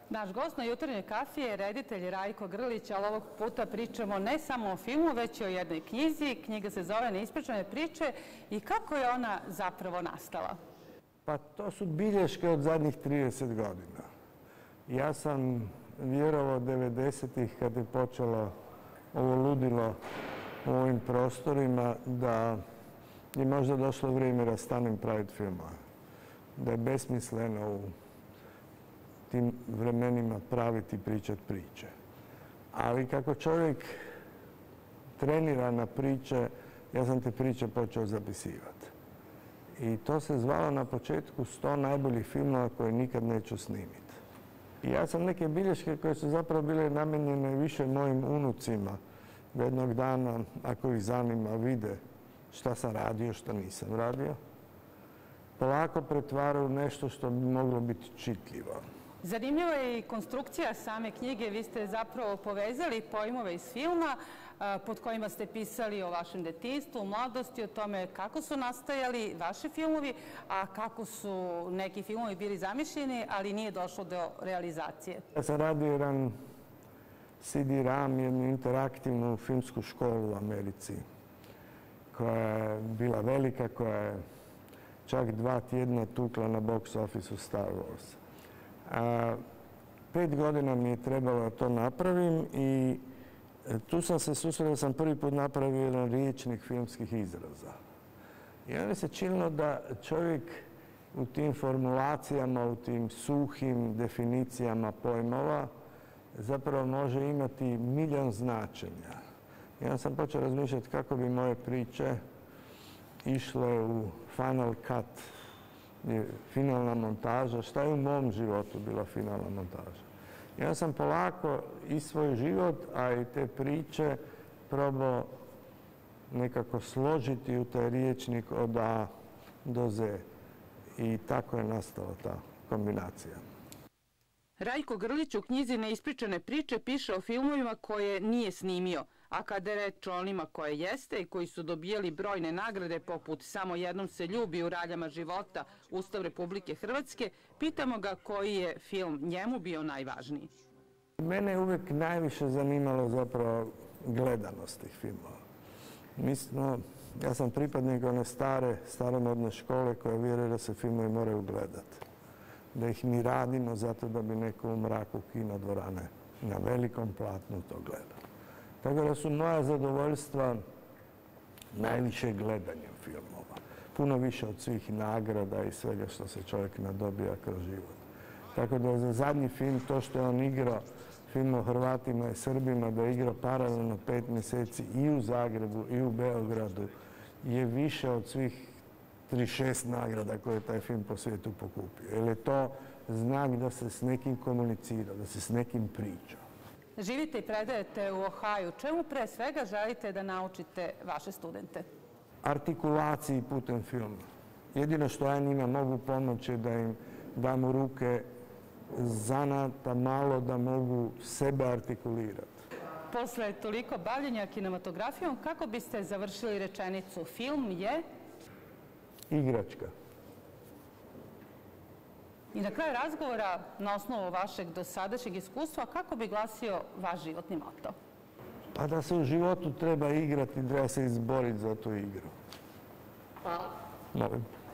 Naš gost na Jutarnjoj kafi je reditelj Rajko Grlić, ali ovog puta pričamo ne samo o filmu, već i o jednoj knjizi. Knjiga se zove Neispričane priče. I kako je ona zapravo nastala? Pa to su bilješke od zadnjih 30 godina. Ja sam vjerovao 90-ih kad je počelo ovo ludilo u ovim prostorima da je možda došlo vrijeme da stanem praviti filmove. Da je besmisleno u tim vremenima praviti i pričati priče. Ali kako čovjek trenira na priče, ja sam te priče počeo zapisivati. I to se zvalo na početku 100 najboljih filmova koje nikad neću snimiti. I ja sam neke bilješke koje su zapravo bile namijenjene više mojim unucima, da jednog dana, ako ih zanima, vide šta sam radio, šta nisam radio, polako pretvaraju u nešto što bi moglo biti čitljivo. Zanimljiva je i konstrukcija same knjige. Vi ste zapravo povezali pojmove iz filma pod kojima ste pisali o vašem detinjstvu, mladosti, o tome kako su nastajali vaši filmovi, a kako su neki filmovi bili zamišljeni, ali nije došlo do realizacije. Ja sam radio jedan CD-RAM, jednu interaktivnu filmsku školu u Americi, koja je bila velika, koja je čak 2 tjedna tukla na box office-u Star Wars. 5 godina mi je trebalo da to napravim i tu sam se susreo, sam prvi put napravio jedan riječnik filmskih izraza. I onda se činilo da čovjek u tim formulacijama, u tim suhim definicijama pojmova zapravo može imati milion značenja. I onda sam počeo razmišljati kako bi moje priče išle u Final Cut, finalna montaža, šta je u mom životu bila finalna montaža. I onda sam polako i svoj život, a i te priče probao nekako složiti u taj riječnik od A do Z. I tako je nastala ta kombinacija. Rajko Grlić u knjizi Neispričane priče piše o filmovima koje nije snimio, a kada je reč o onima koje jeste i koji su dobijali brojne nagrade poput Samo jednom se ljubi u raljama života, Ustav Republike Hrvatske, pitamo ga koji je film njemu bio najvažniji. Mene je uvijek najviše zanimalo zapravo gledanost tih filmova. Ja sam pripadnik one staromodne škole koja vjeruje da se filmovi moraju gledati. Da ih mi radimo zato da bi neko u mraku kinodvorane na velikom platnu to gledao. Tako da su moja zadovoljstva najviše gledanjem filmova. Puno više od svih nagrada i svega što se čovjek nadobija kroz život. Tako da za zadnji film, to što je on igrao, film o Hrvatima i Srbima, da je igrao paralelno 5 mjeseci i u Zagrebu i u Beogradu, je više od svih 36 nagrada koje je taj film po svijetu pokupio. Jer je to znak da se s nekim komunicira, da se s nekim priča. Živite i predajete u Ohaju. Čemu pre svega želite da naučite vaše studente? Artikulaciji putem filma. Jedino što ja njima mogu pomoći je da im dam u ruke zanata malo da mogu sebe artikulirati. Posle toliko bavljenja kinematografijom, kako biste završili rečenicu? Film je? Igračka. I na kraju razgovora, na osnovu vašeg dosadašnjeg iskustva, kako bi glasio vaš životni moto? Pa da se u životu treba igrati, treba se izboriti za tu igru. Hvala. Molim.